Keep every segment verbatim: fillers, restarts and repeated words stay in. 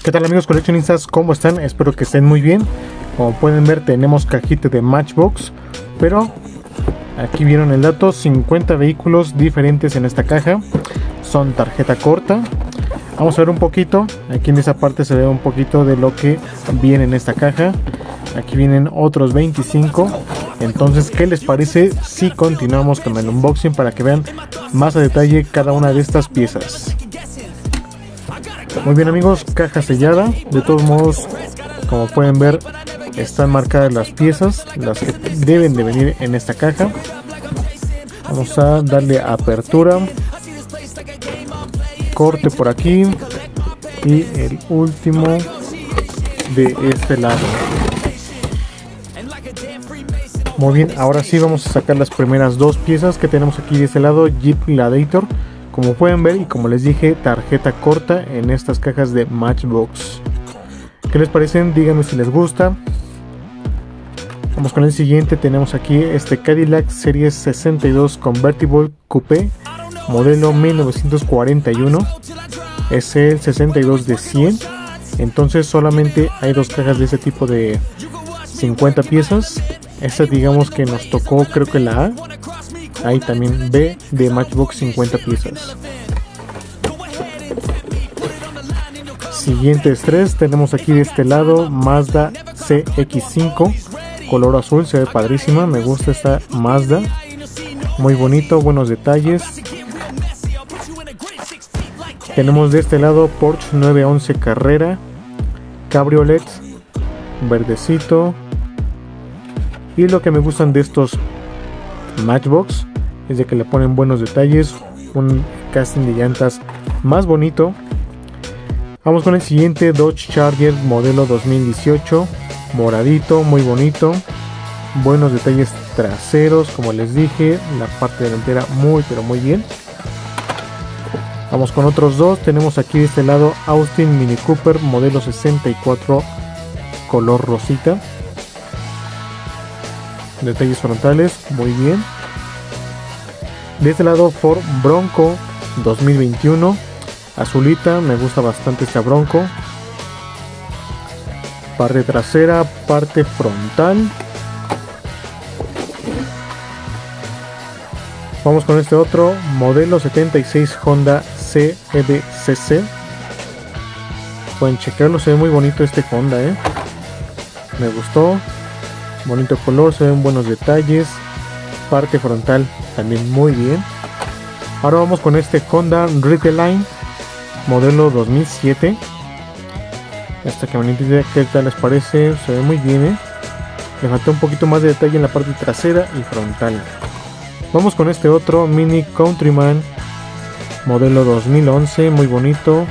¿Qué tal amigos coleccionistas? ¿Cómo están? Espero que estén muy bien. Como pueden ver, tenemos cajita de Matchbox, pero aquí vieron el dato, cincuenta vehículos diferentes en esta caja. Son tarjeta corta. Vamos a ver un poquito. Aquí en esa parte se ve un poquito de lo que viene en esta caja. Aquí vienen otros veinticinco. Entonces, ¿qué les parece si continuamos con el unboxing para que vean más a detalle cada una de estas piezas? Muy bien amigos, caja sellada. De todos modos, como pueden ver, están marcadas las piezas, las que deben de venir en esta caja. Vamos a darle apertura, corte por aquí y el último de este lado. Muy bien, ahora sí vamos a sacar las primeras dos piezas que tenemos aquí de este lado. Jeep Gladiator, como pueden ver, y como les dije, tarjeta corta en estas cajas de Matchbox. ¿Qué les parecen? Díganme si les gusta. Vamos con el siguiente. Tenemos aquí este Cadillac Series sesenta y dos Convertible Coupé, modelo mil novecientos cuarenta y uno. Es el sesenta y dos de cien. Entonces solamente hay dos cajas de este tipo de cincuenta piezas. Esta digamos que nos tocó, creo que la A. Hay también B de Matchbox, cincuenta piezas. Siguientes tres. Tenemos aquí de este lado Mazda C X cinco, color azul, se ve padrísima. Me gusta esta Mazda, muy bonito, buenos detalles. Tenemos de este lado Porsche nueve once Carrera Cabriolet, verdecito. Y lo que me gustan de estos Matchbox es de que le ponen buenos detalles, un casting de llantas más bonito. Vamos con el siguiente, Dodge Charger modelo dos mil dieciocho, moradito, muy bonito, buenos detalles traseros, como les dije, la parte delantera muy pero muy bien. Vamos con otros dos. Tenemos aquí de este lado Austin Mini Cooper modelo sesenta y cuatro, color rosita, detalles frontales, muy bien. De este lado Ford Bronco dos mil veintiuno, azulita, me gusta bastante esta Bronco. Parte trasera, parte frontal. Vamos con este otro modelo setenta y seis Honda C B C C. Pueden checarlo, se ve muy bonito este Honda, eh. Me gustó. Bonito color, se ven buenos detalles. Parte frontal también muy bien. Ahora vamos con este Honda Ridgeline modelo dos mil siete. Esta camioneta, ¿qué tal les parece? Se ve muy bien, ¿eh? Le falta un poquito más de detalle en la parte trasera y frontal. Vamos con este otro Mini Countryman modelo dos mil once, muy bonito.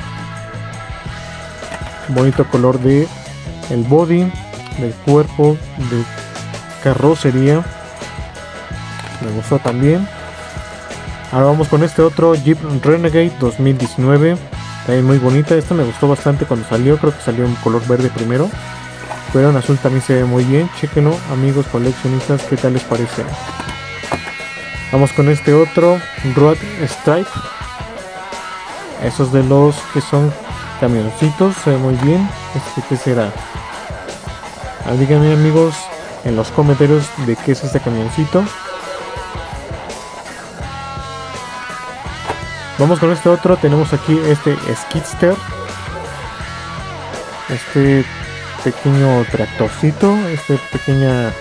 Bonito color de el body, del cuerpo, de carrocería. Me gustó también. Ahora vamos con este otro Jeep Renegade dos mil diecinueve. También muy bonita. Esta me gustó bastante cuando salió. Creo que salió en color verde primero, pero en azul también se ve muy bien. Chequenlo amigos coleccionistas, qué tal les parece. Vamos con este otro Road Stripe. Esos de los que son camioncitos, se ve muy bien. ¿Este qué será? Ah, díganme amigos en los comentarios de qué es este camioncito. Vamos con este otro. Tenemos aquí este Skidster, este pequeño tractorcito, este pequeña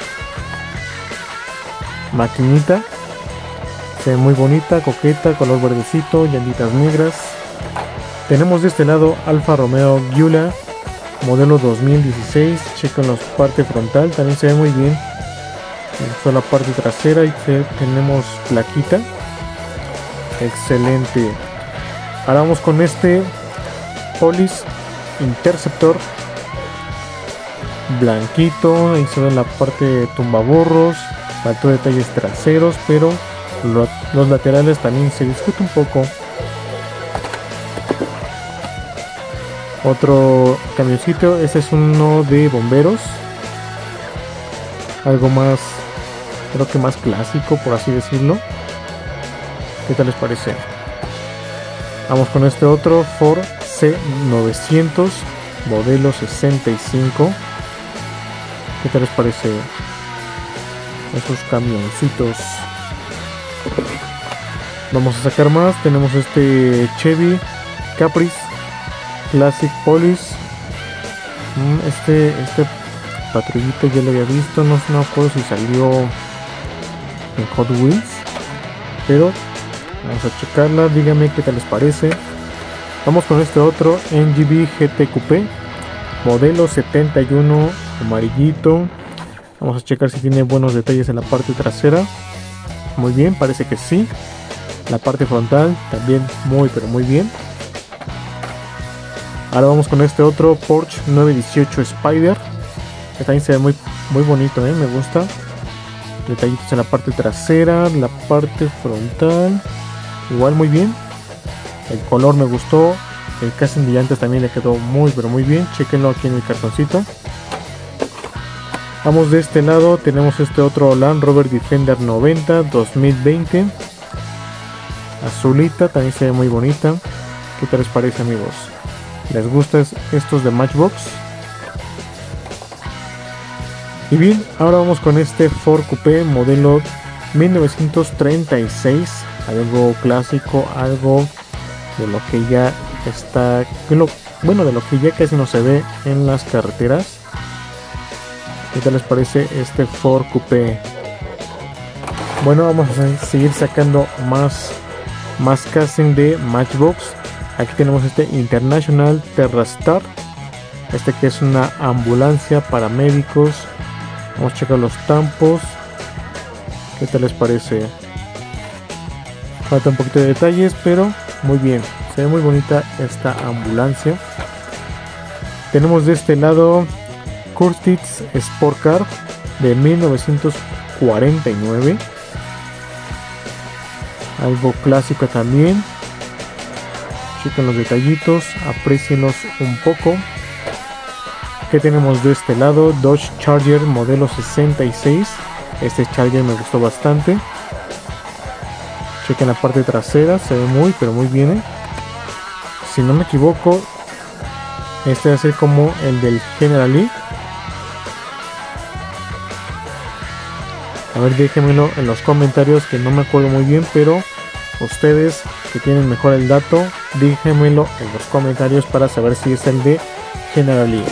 maquinita. Se ve muy bonita, coqueta, color verdecito, llantitas negras. Tenemos de este lado Alfa Romeo Giulia modelo dos mil dieciséis. Chequen la parte frontal, también se ve muy bien. Esta es la parte trasera y tenemos plaquita. Excelente. Ahora vamos con este Police Interceptor blanquito. Ahí se ve la parte de tumbaburros. Faltó detalles traseros, pero los, los laterales también se discute un poco. Otro camioncito. Este es uno de bomberos. Algo más, creo que más clásico, por así decirlo. ¿Qué tal les parece? Vamos con este otro Ford C novecientos modelo sesenta y cinco. ¿Qué tal les parece esos camioncitos? Vamos a sacar más. Tenemos este Chevy Caprice Classic Police. Este, este patrullito ya lo había visto. No, no recuerdo si salió en Hot Wheels, pero vamos a checarla. Díganme qué tal les parece. Vamos con este otro N G V G T Coupé modelo setenta y uno, amarillito. Vamos a checar si tiene buenos detalles en la parte trasera. Muy bien, parece que sí. La parte frontal también muy pero muy bien. Ahora vamos con este otro Porsche nueve dieciocho Spider, que también se ve muy, muy bonito, ¿eh? Me gusta. Detallitos en la parte trasera, la parte frontal, igual muy bien. El color me gustó. El casing de llantas también le quedó muy pero muy bien. Chequenlo aquí en el cartoncito. Vamos de este lado. Tenemos este otro Land Rover Defender noventa dos mil veinte. Azulita, también se ve muy bonita. ¿Qué tal les parece, amigos? ¿Les gustan estos de Matchbox? Y bien, ahora vamos con este Ford Coupé modelo mil novecientos treinta y seis. Algo clásico, algo de lo que ya está, bueno, de lo que ya casi no se ve en las carreteras. ¿Qué tal les parece este Ford Coupé? Bueno, vamos a seguir sacando más, más casting de Matchbox. Aquí tenemos este International TerraStar, este que es una ambulancia para médicos. Vamos a checar los tampos. ¿Qué tal les parece? Falta un poquito de detalles, pero muy bien. Se ve muy bonita esta ambulancia. Tenemos de este lado Curtiss Sport Car de mil novecientos cuarenta y nueve. Algo clásico también. Chequen los detallitos, aprecienlos un poco. ¿Qué tenemos de este lado? Dodge Charger modelo sesenta y seis. Este Charger me gustó bastante. Chequen la parte trasera, se ve muy pero muy bien. Si no me equivoco, este va a ser como el del General Lee. A ver, déjenmelo en los comentarios, que no me acuerdo muy bien, pero ustedes que tienen mejor el dato, déjenmelo en los comentarios para saber si es el de General Lee.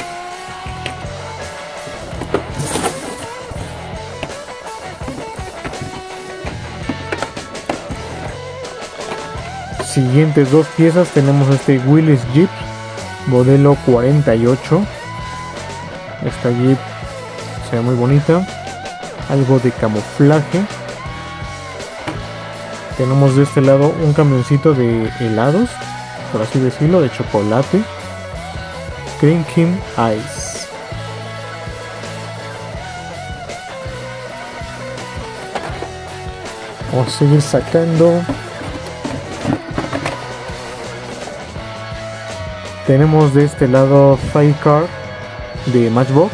Siguientes dos piezas tenemos este Willys Jeep modelo cuarenta y ocho. Esta Jeep se ve muy bonita, algo de camuflaje. Tenemos de este lado un camioncito de helados, por así decirlo, de chocolate. Drinking Ice. Vamos a seguir sacando. Tenemos de este lado Firecar de Matchbox.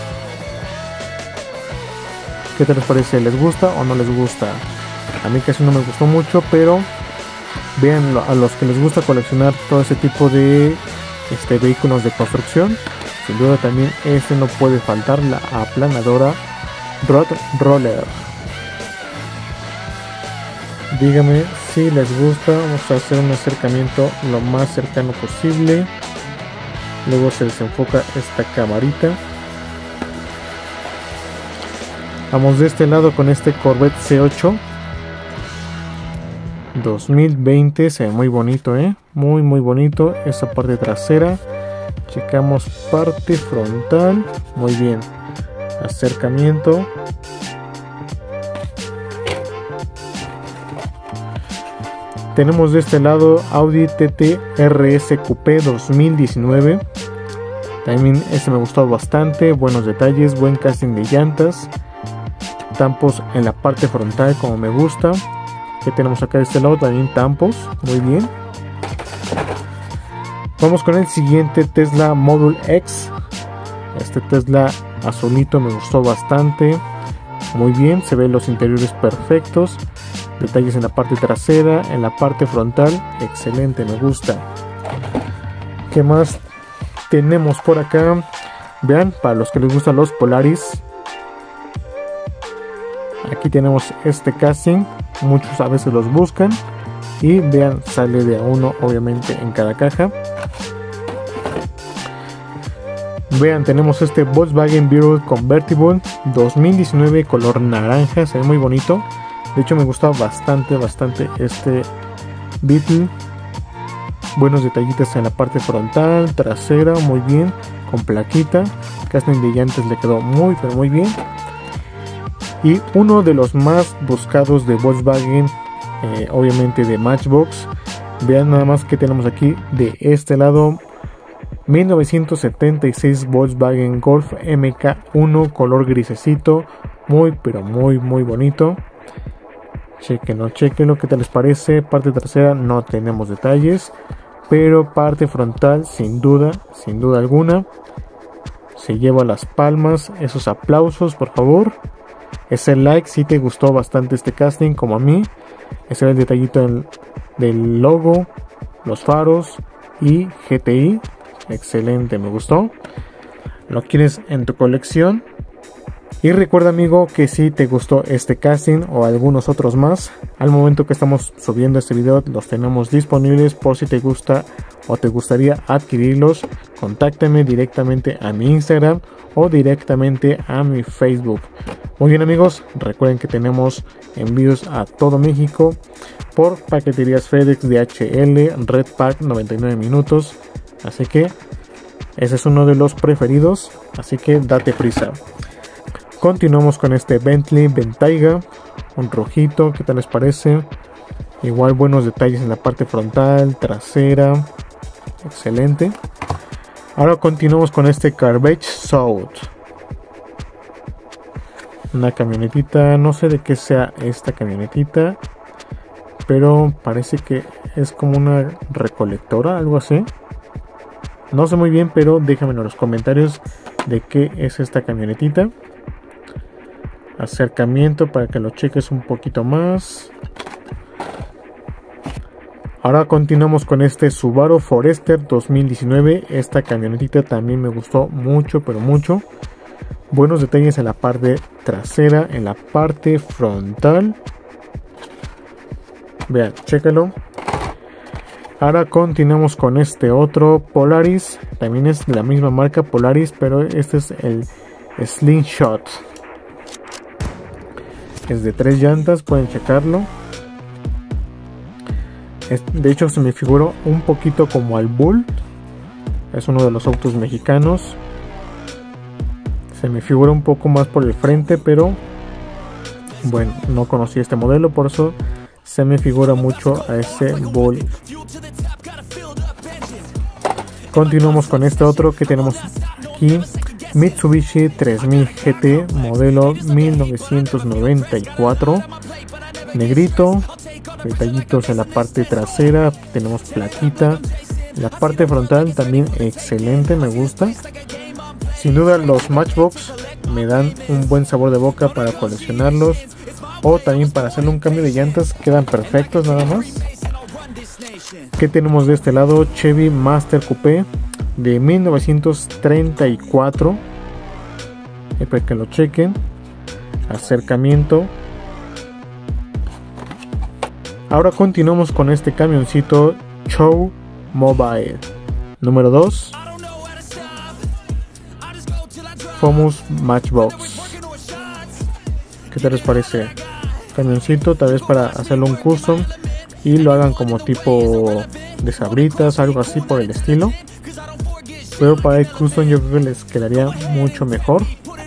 ¿Qué te les parece? ¿Les gusta o no les gusta? A mí casi no me gustó mucho, pero vean a los que les gusta coleccionar todo ese tipo de este, vehículos de construcción. Sin duda también este no puede faltar, la aplanadora Road Roller. Díganme si les gusta. Vamos a hacer un acercamiento lo más cercano posible. Luego se desenfoca esta camarita. Vamos de este lado con este Corvette C ocho dos mil veinte. Se ve muy bonito, eh muy muy bonito esa parte trasera. Checamos parte frontal. Muy bien, acercamiento. Tenemos de este lado Audi T T R S Coupé dos mil diecinueve. También este me gustó bastante. Buenos detalles, buen casting de llantas. Tampos en la parte frontal como me gusta. Que tenemos acá de este lado también tampos. Muy bien. Vamos con el siguiente Tesla Model X. Este Tesla azulito me gustó bastante. Muy bien, se ven los interiores perfectos. Detalles en la parte trasera, en la parte frontal, excelente, me gusta. ¿Qué más tenemos por acá? Vean, para los que les gustan los Polaris, aquí tenemos este casting. Muchos a veces los buscan. Y vean, sale de a uno obviamente en cada caja. Vean, tenemos este Volkswagen Beetle Convertible dos mil diecinueve, color naranja, se ve muy bonito. De hecho me gusta bastante, bastante este Beetle. Buenos detallitos en la parte frontal, trasera, muy bien, con plaquita. Casting de llantas le quedó muy, pero muy bien. Y uno de los más buscados de Volkswagen, eh, obviamente de Matchbox. Vean nada más que tenemos aquí de este lado. mil novecientos setenta y seis Volkswagen Golf M K uno, color grisecito, muy pero muy muy bonito. Chequenlo, chequenlo, ¿qué tal les parece? Parte trasera no tenemos detalles, pero parte frontal sin duda, sin duda alguna, se lleva las palmas. Esos aplausos, por favor. Ese like si te gustó bastante este casting, como a mí. Ese es el detallito del, del logo, los faros y G T I. Excelente, me gustó. Lo quieres en tu colección. Y recuerda, amigo, que si te gustó este casting o algunos otros más, al momento que estamos subiendo este video los tenemos disponibles por si te gusta o te gustaría adquirirlos. Contáctame directamente a mi Instagram o directamente a mi Facebook. Muy bien, amigos, recuerden que tenemos envíos a todo México por paqueterías FedEx, D H L, Redpack, noventa y nueve minutos. Así que ese es uno de los preferidos, así que date prisa. Continuamos con este Bentley Bentayga, un rojito, ¿qué tal les parece? Igual buenos detalles en la parte frontal, trasera, excelente. Ahora continuamos con este Garbage South, una camionetita, no sé de qué sea esta camionetita, pero parece que es como una recolectora, algo así. No sé muy bien, pero déjame en los comentarios de qué es esta camionetita. Acercamiento para que lo cheques un poquito más. Ahora continuamos con este Subaru Forester dos mil diecinueve. Esta camionetita también me gustó mucho, pero mucho. Buenos detalles en la parte trasera, en la parte frontal. Vean, chécalo. Ahora continuamos con este otro Polaris. También es de la misma marca Polaris, pero este es el Slingshot. Es de tres llantas, pueden checarlo. Es, de hecho se me figuró un poquito como al Bull. Es uno de los autos mexicanos. Se me figura un poco más por el frente, pero bueno, no conocí este modelo, por eso se me figura mucho a ese Bull. Continuamos con este otro que tenemos aquí. Mitsubishi tres mil G T, modelo mil novecientos noventa y cuatro, negrito, detallitos en la parte trasera, tenemos plaquita, la parte frontal también excelente, me gusta. Sin duda los Matchbox me dan un buen sabor de boca para coleccionarlos, o también para hacerle un cambio de llantas, quedan perfectos nada más. ¿Qué tenemos de este lado? Chevy Master Coupé de mil novecientos treinta y cuatro, para que lo chequen. Acercamiento. Ahora continuamos con este camioncito Chow Mobile número dos, Famous Matchbox. ¿Qué tal les parece? Camioncito, tal vez para hacerlo un custom y lo hagan como tipo de sabritas, algo así por el estilo. Pero para el custom yo creo que les quedaría mucho mejor.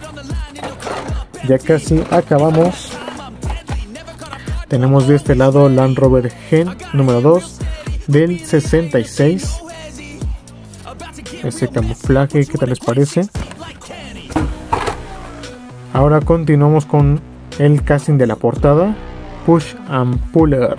Ya casi acabamos. Tenemos de este lado Land Rover Gen número dos del sesenta y seis. Ese camuflaje, ¿qué tal les parece? Ahora continuamos con el casting de la portada, Push and Puller.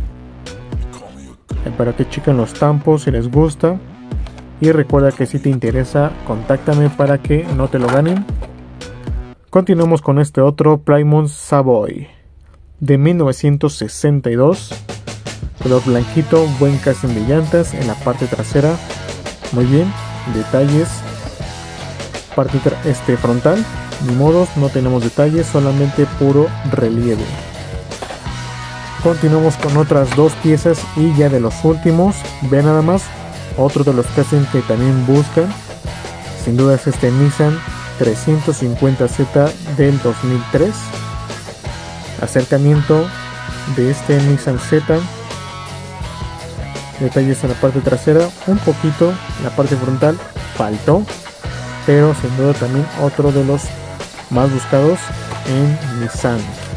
Para que chequen los tampos si les gusta. Y recuerda que si te interesa, contáctame para que no te lo ganen. Continuamos con este otro Plymouth Savoy de mil novecientos sesenta y dos. Color blanquito, buen casting de llantas en la parte trasera. Muy bien, detalles. Parte este frontal, ni modos, no tenemos detalles, solamente puro relieve. Continuamos con otras dos piezas y ya de los últimos. Vean nada más, otro de los que hacen que también buscan. Sin duda es este Nissan trescientos cincuenta Z del dos mil tres. Acercamiento de este Nissan Z. Detalles en la parte trasera, un poquito, la parte frontal faltó, pero sin duda también otro de los más buscados en Nissan.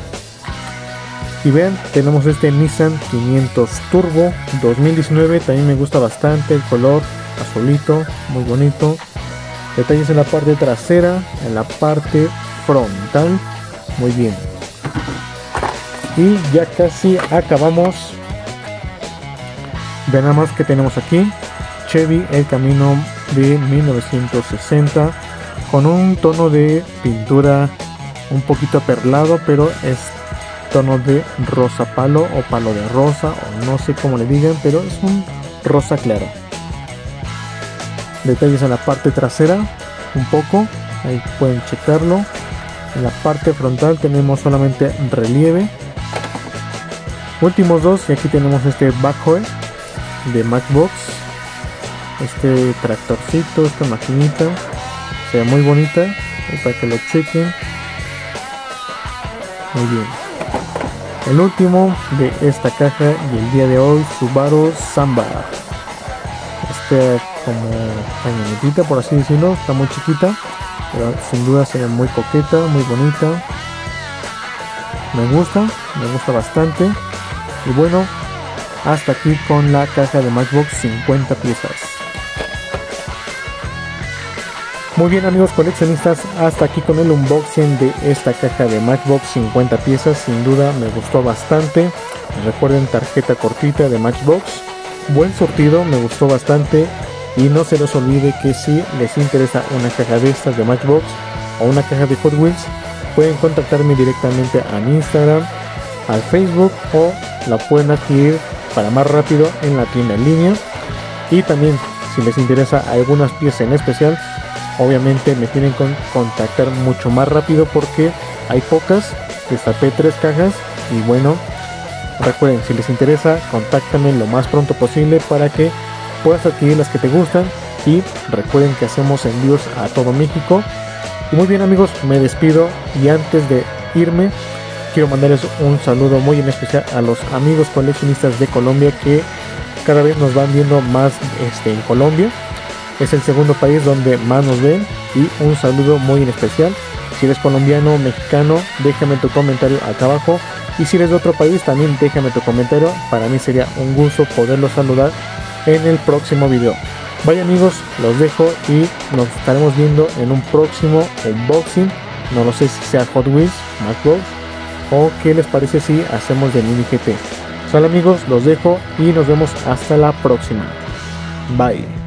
Y vean, tenemos este Nissan quinientos Turbo dos mil diecinueve, también me gusta bastante el color azulito, muy bonito. Detalles en la parte trasera, en la parte frontal, muy bien. Y ya casi acabamos. Vean nada más que tenemos aquí, Chevy El Camino de mil novecientos sesenta, con un tono de pintura un poquito perlado, pero es tono de rosa palo o palo de rosa, o no sé cómo le digan, pero es un rosa claro. Detalles en la parte trasera, un poco, ahí pueden checarlo. En la parte frontal tenemos solamente relieve. Últimos dos, y aquí tenemos este backhoe de Matchbox, este tractorcito, esta maquinita, se ve muy bonita, para que lo chequen. Muy bien. El último de esta caja y el día de hoy, Subaru Samba. Este como camionetita, por así decirlo, está muy chiquita, pero sin duda se ve muy coqueta, muy bonita. Me gusta, me gusta bastante. Y bueno, hasta aquí con la caja de Matchbox, cincuenta piezas. Muy bien amigos coleccionistas, hasta aquí con el unboxing de esta caja de Matchbox, cincuenta piezas. Sin duda me gustó bastante. Recuerden, tarjeta cortita de Matchbox, buen surtido, me gustó bastante. Y no se les olvide que si les interesa una caja de estas de Matchbox o una caja de Hot Wheels, pueden contactarme directamente a mi Instagram, al Facebook, o la pueden adquirir para más rápido en la tienda en línea. Y también si les interesa algunas piezas en especial, obviamente me tienen que contactar mucho más rápido porque hay pocas. Destapé tres cajas y bueno, recuerden, si les interesa, contáctame lo más pronto posible para que puedas adquirir las que te gustan. Y recuerden que hacemos envíos a todo México. Y muy bien amigos, me despido, y antes de irme quiero mandarles un saludo muy en especial a los amigos coleccionistas de Colombia, que cada vez nos van viendo más este, en Colombia. Es el segundo país donde más nos ven, y un saludo muy en especial. Si eres colombiano o mexicano, déjame tu comentario acá abajo, y si eres de otro país también déjame tu comentario. Para mí sería un gusto poderlos saludar en el próximo video. Vaya amigos, los dejo y nos estaremos viendo en un próximo unboxing. No lo sé si sea Hot Wheels, Matchbox, o qué les parece si hacemos de Mini G T. Sale amigos, los dejo y nos vemos hasta la próxima. Bye.